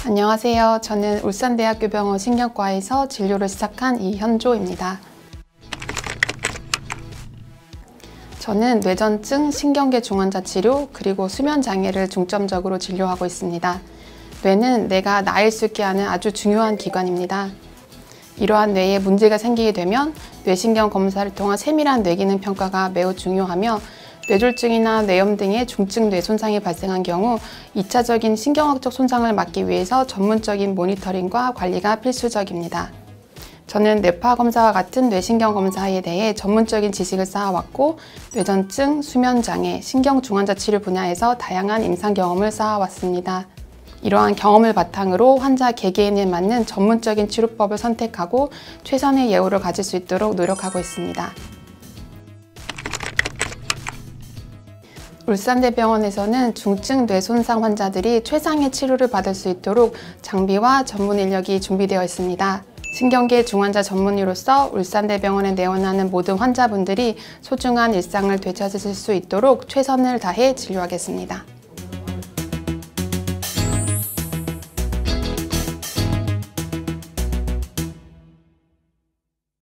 안녕하세요. 저는 울산대학교 병원 신경과에서 진료를 시작한 이현조입니다. 저는 뇌전증, 신경계 중환자 치료, 그리고 수면장애를 중점적으로 진료하고 있습니다. 뇌는 뇌가 나일 수 있게 하는 아주 중요한 기관입니다. 이러한 뇌에 문제가 생기게 되면 뇌신경 검사를 통한 세밀한 뇌기능 평가가 매우 중요하며 뇌졸중이나 뇌염 등의 중증 뇌 손상이 발생한 경우 2차적인 신경학적 손상을 막기 위해서 전문적인 모니터링과 관리가 필수적입니다. 저는 뇌파 검사와 같은 뇌신경 검사에 대해 전문적인 지식을 쌓아왔고 뇌전증, 수면장애, 신경중환자 치료 분야에서 다양한 임상 경험을 쌓아왔습니다. 이러한 경험을 바탕으로 환자 개개인에 맞는 전문적인 치료법을 선택하고 최선의 예후를 가질 수 있도록 노력하고 있습니다. 울산대병원에서는 중증 뇌손상 환자들이 최상의 치료를 받을 수 있도록 장비와 전문 인력이 준비되어 있습니다. 신경계 중환자 전문의로서 울산대병원에 내원하는 모든 환자분들이 소중한 일상을 되찾으실 수 있도록 최선을 다해 진료하겠습니다.